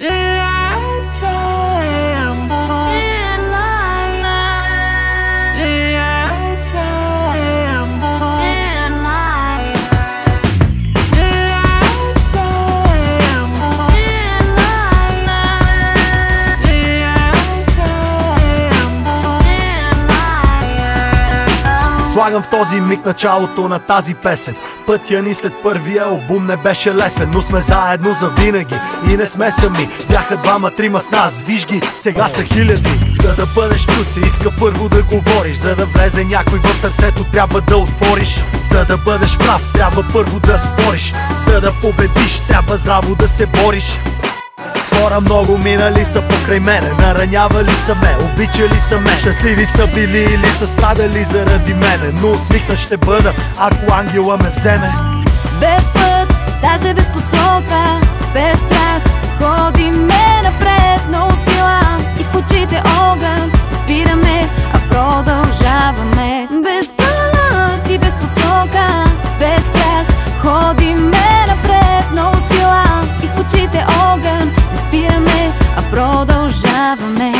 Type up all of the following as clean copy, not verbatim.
Слагам в този миг началото на тази песен. Пътя ни след първия албум не беше лесен, но сме заедно за винаги и не сме сами. Бяха двама-трима с нас, виж ги, сега са хиляди. За да бъдеш чут се иска първо да говориш. За да влезе някой в сърцето трябва да отвориш. За да бъдеш прав трябва първо да спориш. За да победиш трябва здраво да се бориш. Хора много минали са покрай мене, наранявали са ме, обичали са ме, щастливи са били или са страдали заради мене. Но усмихнат ще бъда, ако ангела ме вземе. Без път, даже без посока, без страх, ходиме напред, много сила и в очите огън. Не спираме, а продължаваме. Без път и без посока, без страх, ходиме напред, много сила и в очите огън. Не спираме, а продължаваме.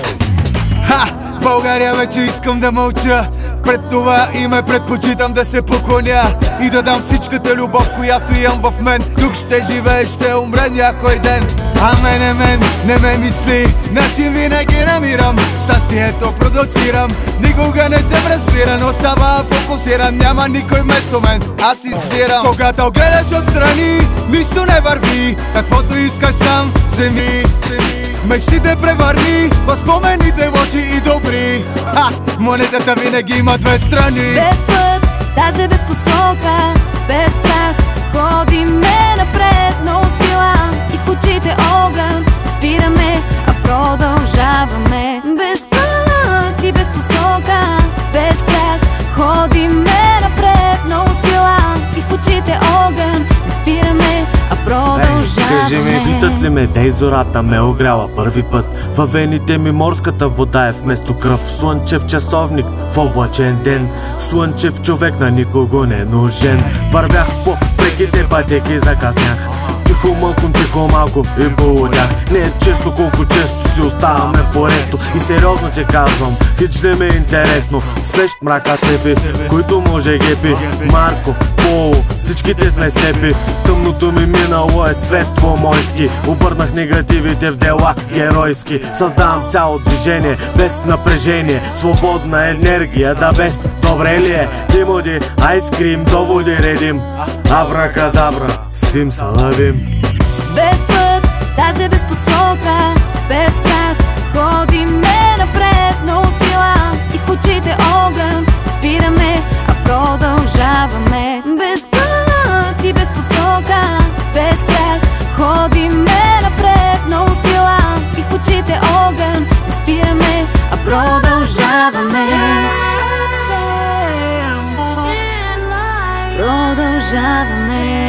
България, вече искам да мълча. Пред това име предпочитам да се поклоня и да дам всичката любов, която имам в мен. Тук ще живея, ще умре някой ден. А мен, не ме мисли, начин винаги намирам. Щастието продуцирам, никога не се разбира, но става фокусиран, няма никой вместо мен, аз избирам. Когато гледаш отстрани, нищо не върви, каквото искаш сам вземи. Мечтите превърни в спомените лоши и добри. Монетата винаги има две страни. Без път, даже без посока, без страх, ходиме напред, много сила и в очите огън. Не спираме, а продължаваме. Без път и без посока, без страх, ходиме напред, много сила и в очите огън. Не спираме, а продължаваме. Кажи ми, питат ли ме, дей зората ме огряла първи път. Във вените ми морската вода е вместо кръв. Слънчев часовник в облачен ден, слънчев човек на никого не нужен. Вървях по преките пътеки, закъснях. Тихо малко и полудях. Не е честно колко често си оставаме по ресто. И сериозно ти казвам, хич не ми е интересно. Свещ мрака цепи, които може гепи. Марко, Поло, всичките сме слепи. Тъмното ми минало е светло мойски. Обърнах негативите в дела геройски. Създавам цяло движение без напрежение. Свободна енергия, да без. Добре ли е? Димоди, айскрим, доводи редим. Абракадабра, симсалавим. Без път, даже без посока, без страх, ходиме напред, много сила и в очите огън. Не спираме, а продължаваме. Без път и без посока, без страх, ходиме напред, много сила и в очите огън. Не спираме, а продължаваме. Продължаваме.